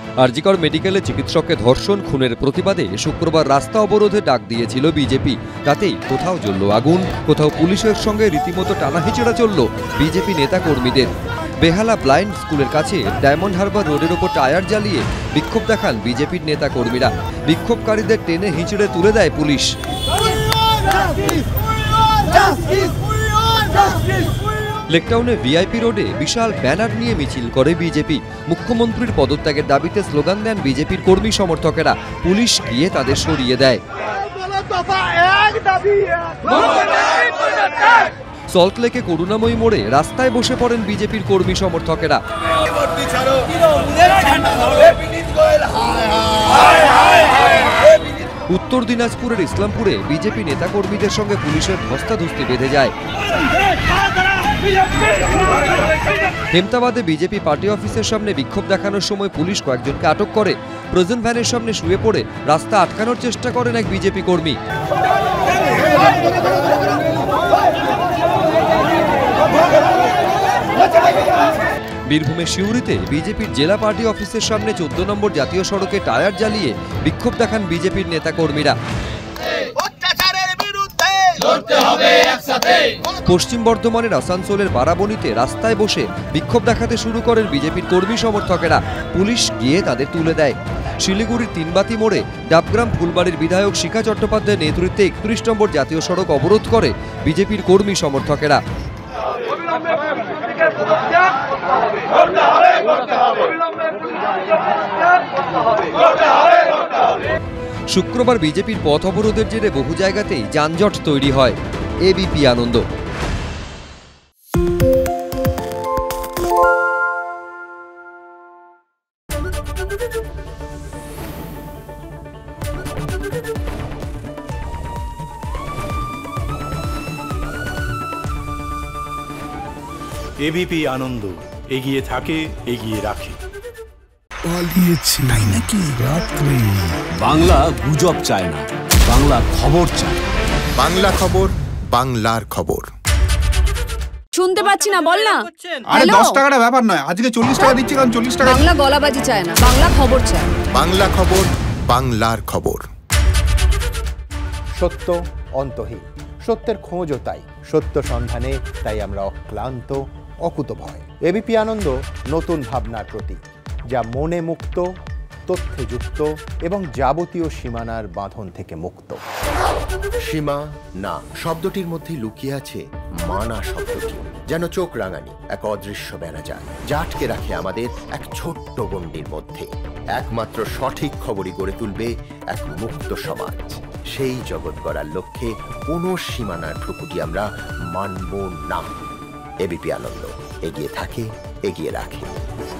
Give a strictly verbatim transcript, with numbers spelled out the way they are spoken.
আরজিকর মেডিকেলে চিকিৎসককে ধর্ষণ খুনের প্রতিবাদে শুক্রবার রাস্তা অবরোধে ডাক দিয়েছিল বিজেপি। তাতেই কোথাও জ্বলল আগুন, কোথাও পুলিশের সঙ্গে রীতিমতো টানাহিচড়া চলল বিজেপি নেতা কর্মীদের। বেহালা ব্লাইন্ড স্কুলের কাছে ডায়মন্ড হারবার রোডের ওপর টায়ার জ্বালিয়ে বিক্ষোভ দেখান বিজেপির নেতা কর্মীরা। বিক্ষোভকারীদের টেনে হিঁচড়ে তুলে দেয় পুলিশ। লেকটাউনে ভিআইপি রোডে বিশাল ব্যানার নিয়ে মিছিল করে বিজেপি। মুখ্যমন্ত্রীর পদত্যাগের দাবিতে স্লোগান দেন বিজেপির কর্মী সমর্থকেরা। পুলিশ গিয়ে তাদের সরিয়ে দেয়। সল্টলেকে করুণাময়ী মোড়ে রাস্তায় বসে পড়েন বিজেপির কর্মী সমর্থকেরা। উত্তর দিনাজপুরের ইসলামপুরে বিজেপি নেতাকর্মীদের সঙ্গে পুলিশের ধস্তাধস্তি বেঁধে যায়। হেমতাবাদে বিজেপি পার্টি অফিসের সামনে বিক্ষোভ দেখানোর সময় পুলিশ কয়েকজনকে আটক করে। প্রয়োজন ভ্যানের সামনে শুয়ে পড়ে রাস্তা আটকানোর চেষ্টা করেন এক বিজেপি কর্মী। বীরভূমের সিউড়িতে বিজেপির জেলা পার্টি অফিসের সামনে চোদ্দ নম্বর জাতীয় সড়কে টায়ার জ্বালিয়ে বিক্ষোভ দেখান বিজেপির নেতা কর্মীরা। পশ্চিম বর্ধমানের আসানসোলের বারাবণীতে রাস্তায় বসে বিক্ষোভ দেখাতে শুরু করেন বিজেপির কর্মী সমর্থকেরা। পুলিশ গিয়ে তাদের তুলে দেয়। শিলিগুড়ির তিনবাতি মোড়ে ডাবগ্রাম ফুলবাড়ির বিধায়ক শিখা চট্টোপাধ্যায়ের নেতৃত্বে একত্রিশ নম্বর জাতীয় সড়ক অবরোধ করে বিজেপির কর্মী সমর্থকেরা। শুক্রবার বিজেপির পথ অবরোধের জেরে বহু জায়গাতেই যানজট তৈরি হয়। এবিপি আনন্দ। এবিপি আনন্দ, এগিয়ে থাকে, এগিয়ে রাখে। পালিয়েছে তাই নাকি? রাত্রে বাংলা গুজব চায় না, বাংলা খবর চায়। বাংলা খবর, বাংলার খবর। শুনতে পাচ্ছি না, বল না। আরে দশ টাকাটা ব্যাপার নয়, আজকে চল্লিশ টাকা দিচ্ছি কারণ চল্লিশ টাকা। বাংলা গলাবাজি চায় না, বাংলা খবর চায়। বাংলা খবর, বাংলার খবর। সত্য অন্তহীন, সত্যের খোঁজও তাই, সত্য সন্ধানে তাই আমরা অক্লান্ত, অকুতভয়। এবিপি আনন্দ নতুন ভাবনার প্রতীক, যা মনে মুক্ত, তথ্যে যুক্ত এবং যাবতীয় সীমানার বাঁধন থেকে মুক্ত। সীমা না শব্দটির মধ্যে লুকিয়ে আছে মানা শব্দটি, যেন চোখ রাঙানি এক অদৃশ্য বেড়াজাল, যা আটকে রাখে আমাদের এক ছোট্ট গণ্ডির মধ্যে। একমাত্র সঠিক খবরই গড়ে তুলবে এক মুক্ত সমাজ। সেই জগৎ গড়ার লক্ষ্যে কোনো সীমানার ঠুকুটি আমরা মানব না। এবিপি আনন্দ, এগিয়ে থাকে, এগিয়ে রাখে।